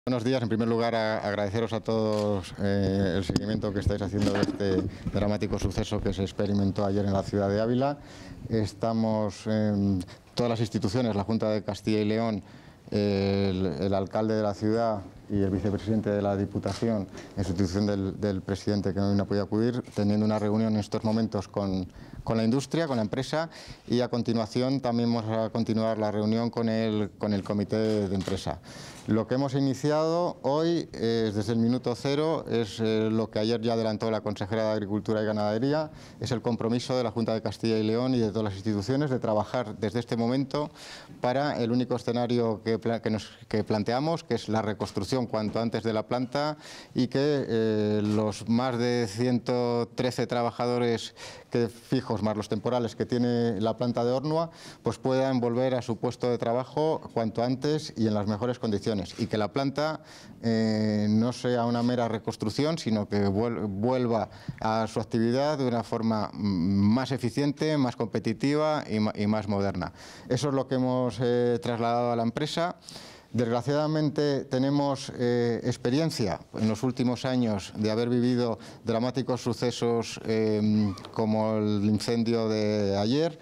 Buenos días. En primer lugar, agradeceros a todos el seguimiento que estáis haciendo de este dramático suceso que se experimentó ayer en la ciudad de Ávila. Estamos todas las instituciones, la Junta de Castilla y León, el alcalde de la ciudad y el vicepresidente de la Diputación, en sustitución del presidente que hoy no ha podido acudir, teniendo una reunión en estos momentos con la industria, con la empresa, y a continuación también vamos a continuar la reunión con el comité de empresa. Lo que hemos iniciado hoy, desde el minuto cero, es lo que ayer ya adelantó la consejera de Agricultura y Ganadería, es el compromiso de la Junta de Castilla y León y de todas las instituciones de trabajar desde este momento para el único escenario que planteamos, que es la reconstrucción cuanto antes de la planta, y que los más de 113 trabajadores fijos más los temporales que tiene la planta de Ornua, pues puedan volver a su puesto de trabajo cuanto antes y en las mejores condiciones, y que la planta no sea una mera reconstrucción, sino que vuelva a su actividad de una forma más eficiente, más competitiva y más moderna. Eso es lo que hemos trasladado a la empresa. Desgraciadamente tenemos experiencia en los últimos años de haber vivido dramáticos sucesos como el incendio de ayer,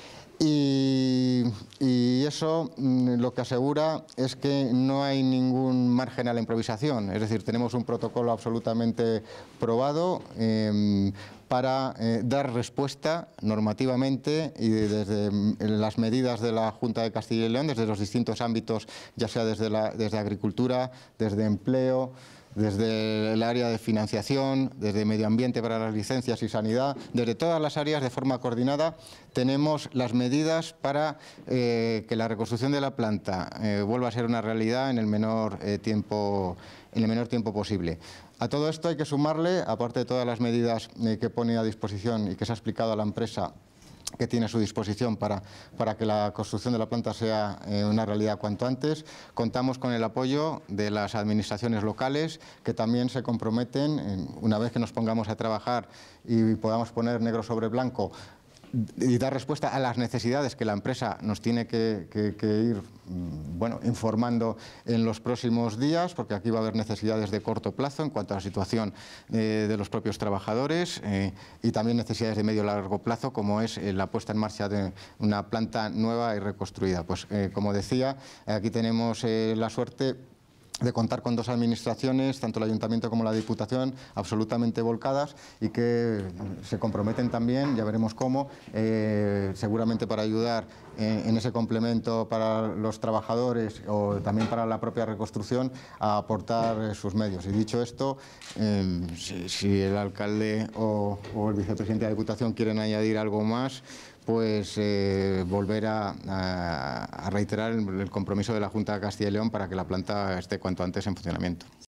y eso lo que asegura es que no hay ningún margen a la improvisación. Es decir, tenemos un protocolo absolutamente probado para dar respuesta normativamente y desde las medidas de la Junta de Castilla y León, desde los distintos ámbitos, ya sea desde agricultura, desde empleo, desde el área de financiación, desde medio ambiente para las licencias y sanidad, desde todas las áreas de forma coordinada tenemos las medidas para que la reconstrucción de la planta vuelva a ser una realidad en el menor tiempo posible. A todo esto hay que sumarle, aparte de todas las medidas que pone a disposición y que se ha explicado a la empresa que tiene a su disposición para que la construcción de la planta sea una realidad cuanto antes, contamos con el apoyo de las administraciones locales, que también se comprometen, una vez que nos pongamos a trabajar y podamos poner negro sobre blanco y dar respuesta a las necesidades que la empresa nos tiene que ir informando en los próximos días, porque aquí va a haber necesidades de corto plazo en cuanto a la situación de los propios trabajadores y también necesidades de medio y largo plazo, como es la puesta en marcha de una planta nueva y reconstruida. Pues como decía, aquí tenemos la suerte de contar con dos administraciones, tanto el Ayuntamiento como la Diputación, absolutamente volcadas y que se comprometen también, ya veremos cómo, seguramente para ayudar en ese complemento para los trabajadores o también para la propia reconstrucción, a aportar sus medios. Y dicho esto, si el alcalde o el vicepresidente de la Diputación quieren añadir algo más, pues volver a reiterar el compromiso de la Junta de Castilla y León para que la planta esté cuanto antes en funcionamiento.